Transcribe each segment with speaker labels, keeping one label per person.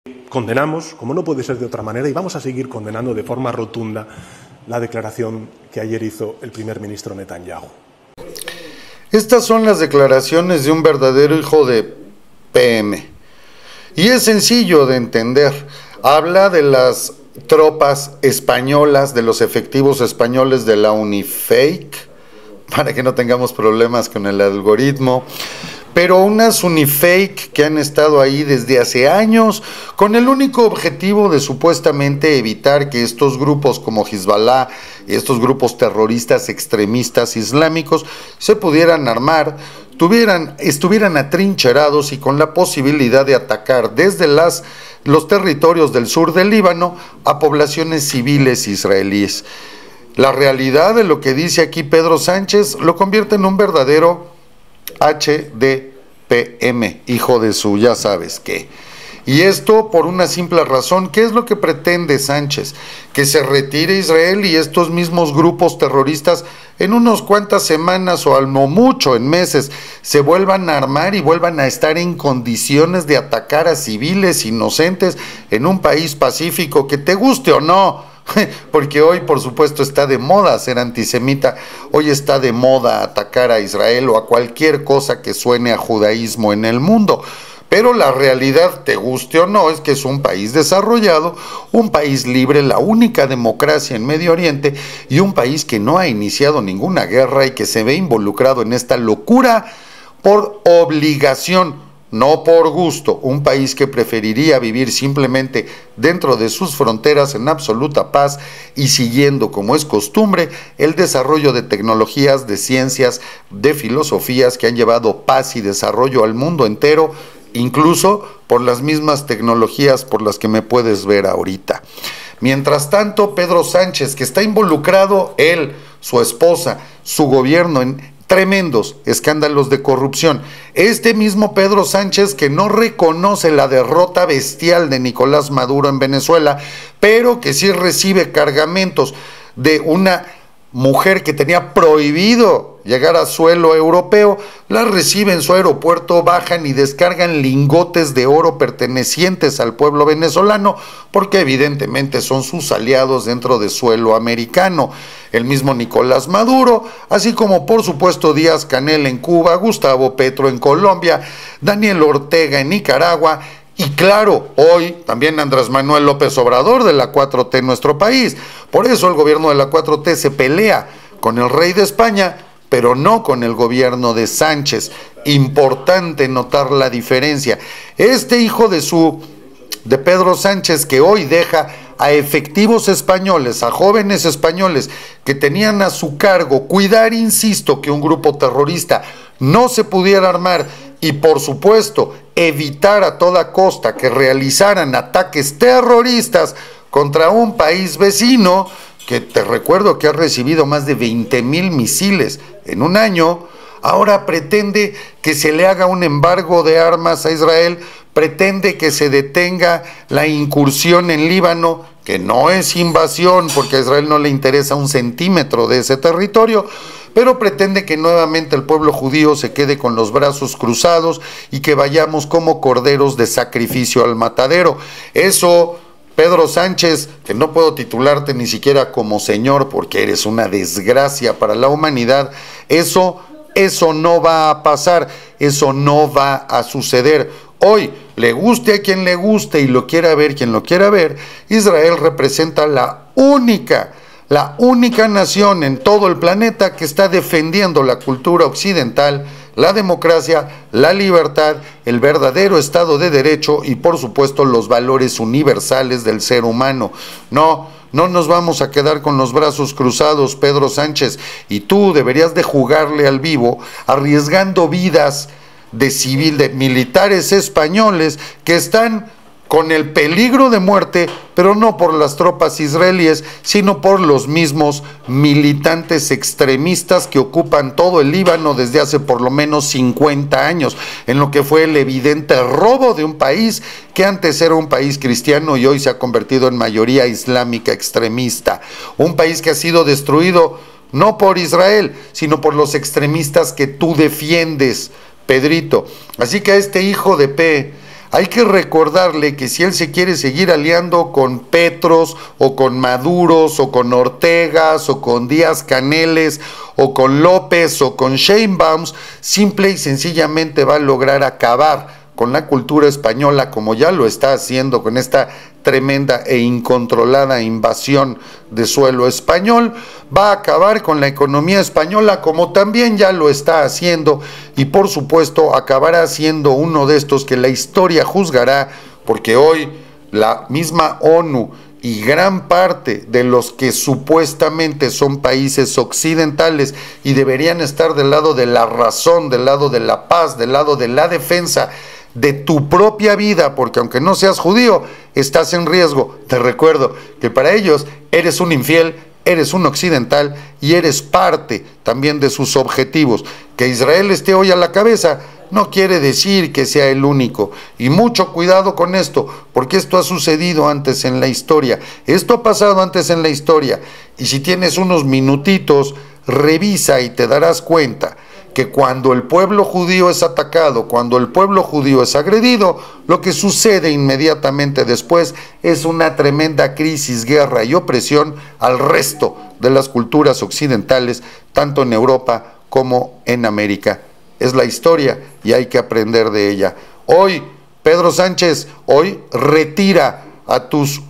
Speaker 1: Condenamos, como no puede ser de otra manera, y vamos a seguir condenando de forma rotunda la declaración que ayer hizo el primer ministro Netanyahu.
Speaker 2: Estas son las declaraciones de un verdadero hijo de PM. Y es sencillo de entender. Habla de las tropas españolas, de los efectivos españoles de la Unifake, para que no tengamos problemas con el algoritmo. Pero unas Unifake que han estado ahí desde hace años con el único objetivo de supuestamente evitar que estos grupos como Hezbollah y estos grupos terroristas extremistas islámicos se pudieran armar, estuvieran atrincherados y con la posibilidad de atacar desde los territorios del sur del Líbano a poblaciones civiles israelíes. La realidad de lo que dice aquí Pedro Sánchez lo convierte en un verdadero HDPM, hijo de su ya sabes qué. Y esto por una simple razón. ¿Qué es lo que pretende Sánchez? Que se retire Israel y estos mismos grupos terroristas en unas cuantas semanas o al no mucho en meses se vuelvan a armar y vuelvan a estar en condiciones de atacar a civiles inocentes en un país pacífico, que te guste o no. Porque hoy, por supuesto, está de moda ser antisemita, hoy está de moda atacar a Israel o a cualquier cosa que suene a judaísmo en el mundo. Pero la realidad, te guste o no, es que es un país desarrollado, un país libre, la única democracia en Medio Oriente y un país que no ha iniciado ninguna guerra y que se ve involucrado en esta locura por obligación, no por gusto, un país que preferiría vivir simplemente dentro de sus fronteras en absoluta paz y siguiendo, como es costumbre, el desarrollo de tecnologías, de ciencias, de filosofías que han llevado paz y desarrollo al mundo entero, incluso por las mismas tecnologías por las que me puedes ver ahorita. Mientras tanto, Pedro Sánchez, que está involucrado él, su esposa, su gobierno en tremendos escándalos de corrupción. Este mismo Pedro Sánchez que no reconoce la derrota bestial de Nicolás Maduro en Venezuela, pero que sí recibe cargamentos de una mujer que tenía prohibido llegar a suelo europeo, la recibe en su aeropuerto, bajan y descargan lingotes de oro pertenecientes al pueblo venezolano, porque evidentemente son sus aliados dentro de suelo americano. El mismo Nicolás Maduro, así como por supuesto Díaz-Canel en Cuba, Gustavo Petro en Colombia, Daniel Ortega en Nicaragua, y claro, hoy también Andrés Manuel López Obrador de la 4T en nuestro país. Por eso el gobierno de la 4T se pelea con el rey de España, pero no con el gobierno de Sánchez. Importante notar la diferencia. Este hijo de Pedro Sánchez, que hoy deja a efectivos españoles, a jóvenes españoles que tenían a su cargo cuidar, insisto, que un grupo terrorista no se pudiera armar y por supuesto evitar a toda costa que realizaran ataques terroristas contra un país vecino, que te recuerdo que ha recibido más de 20,000 misiles en un año, ahora pretende que se le haga un embargo de armas a Israel, pretende que se detenga la incursión en Líbano, que no es invasión porque a Israel no le interesa un centímetro de ese territorio, pero pretende que nuevamente el pueblo judío se quede con los brazos cruzados y que vayamos como corderos de sacrificio al matadero. Eso, Pedro Sánchez, que no puedo titularte ni siquiera como señor porque eres una desgracia para la humanidad, eso no va a pasar, eso no va a suceder. Hoy, le guste a quien le guste y lo quiera ver quien lo quiera ver, Israel representa la única nación en todo el planeta que está defendiendo la cultura occidental, la democracia, la libertad, el verdadero Estado de Derecho y por supuesto los valores universales del ser humano. No nos vamos a quedar con los brazos cruzados, Pedro Sánchez, y tú deberías de jugarle al vivo, arriesgando vidas de militares españoles que están con el peligro de muerte, pero no por las tropas israelíes, sino por los mismos militantes extremistas que ocupan todo el Líbano desde hace por lo menos 50 años, en lo que fue el evidente robo de un país que antes era un país cristiano y hoy se ha convertido en mayoría islámica extremista. Un país que ha sido destruido no por Israel, sino por los extremistas que tú defiendes, Pedrito. Así que a este hijo de Hay que recordarle que si él se quiere seguir aliando con Petros, o con Maduros, o con Ortegas, o con Díaz Caneles, o con López, o con Sheinbaum, simple y sencillamente va a lograr acabar con la cultura española, como ya lo está haciendo con esta tremenda e incontrolada invasión de suelo español, va a acabar con la economía española, como también ya lo está haciendo, y por supuesto acabará siendo uno de estos que la historia juzgará, porque hoy la misma ONU y gran parte de los que supuestamente son países occidentales y deberían estar del lado de la razón, del lado de la paz, del lado de la defensa de tu propia vida, porque aunque no seas judío, estás en riesgo. Te recuerdo que para ellos eres un infiel, eres un occidental y eres parte también de sus objetivos. Que Israel esté hoy a la cabeza no quiere decir que sea el único. Y mucho cuidado con esto, porque esto ha sucedido antes en la historia. Esto ha pasado antes en la historia. Y si tienes unos minutitos, revisa y te darás cuenta que cuando el pueblo judío es atacado, cuando el pueblo judío es agredido, lo que sucede inmediatamente después es una tremenda crisis, guerra y opresión al resto de las culturas occidentales, tanto en Europa como en América. Es la historia y hay que aprender de ella. Hoy, Pedro Sánchez, hoy retira a tus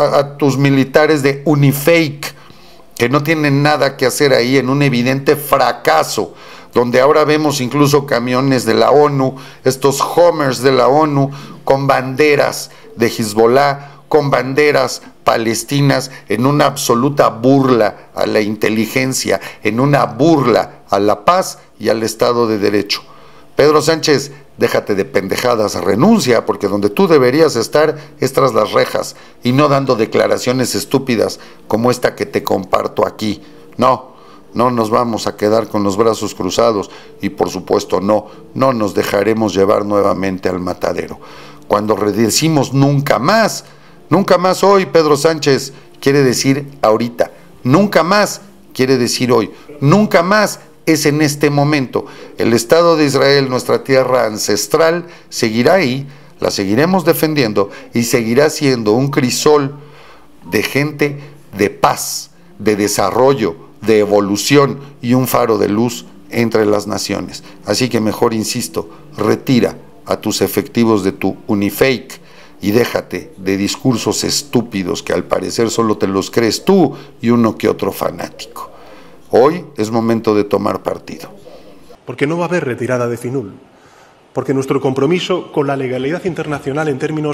Speaker 2: militares de Unifake, que no tienen nada que hacer ahí, en un evidente fracaso, donde ahora vemos incluso camiones de la ONU, estos Hummers de la ONU, con banderas de Hezbollah, con banderas palestinas, en una absoluta burla a la inteligencia, en una burla a la paz y al Estado de Derecho. Pedro Sánchez, déjate de pendejadas, renuncia, porque donde tú deberías estar es tras las rejas y no dando declaraciones estúpidas como esta que te comparto aquí. No nos vamos a quedar con los brazos cruzados y por supuesto no nos dejaremos llevar nuevamente al matadero. Cuando decimos nunca más hoy, Pedro Sánchez, quiere decir ahorita, nunca más quiere decir hoy, nunca más es en este momento. El Estado de Israel, nuestra tierra ancestral, seguirá ahí, la seguiremos defendiendo y seguirá siendo un crisol de gente de paz, de desarrollo, de evolución y un faro de luz entre las naciones. Así que mejor, insisto, retira a tus efectivos de tu Unifake y déjate de discursos estúpidos que al parecer solo te los crees tú y uno que otro fanático. Hoy es momento de tomar partido.
Speaker 1: Porque no va a haber retirada de FINUL. Porque nuestro compromiso con la legalidad internacional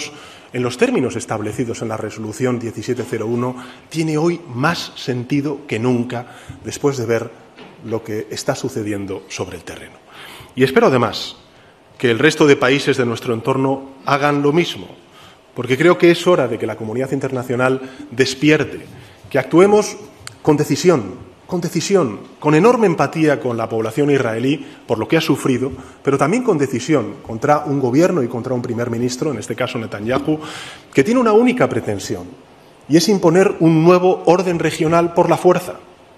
Speaker 1: en los términos establecidos en la resolución 1701 tiene hoy más sentido que nunca después de ver lo que está sucediendo sobre el terreno. Y espero además que el resto de países de nuestro entorno hagan lo mismo, porque creo que es hora de que la comunidad internacional despierte, que actuemos con decisión, con enorme empatía con la población israelí por lo que ha sufrido, pero también con decisión contra un gobierno y contra un primer ministro, en este caso Netanyahu, que tiene una única pretensión, y es imponer un nuevo orden regional por la fuerza.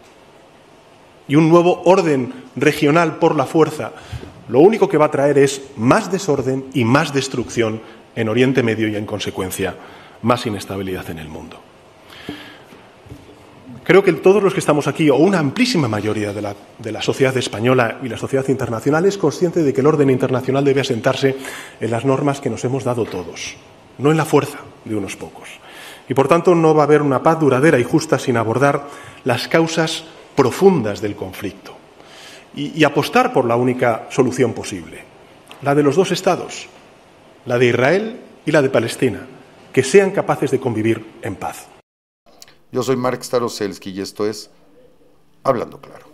Speaker 1: Y un nuevo orden regional por la fuerza lo único que va a traer es más desorden y más destrucción en Oriente Medio y, en consecuencia, más inestabilidad en el mundo. Creo que todos los que estamos aquí, o una amplísima mayoría de la sociedad española y la sociedad internacional, es consciente de que el orden internacional debe asentarse en las normas que nos hemos dado todos, no en la fuerza de unos pocos. Y, por tanto, no va a haber una paz duradera y justa sin abordar las causas profundas del conflicto y apostar por la única solución posible, la de los dos estados, la de Israel y la de Palestina, que sean capaces de convivir en paz.
Speaker 2: Yo soy Mark Staroselsky y esto es Hablando Claro.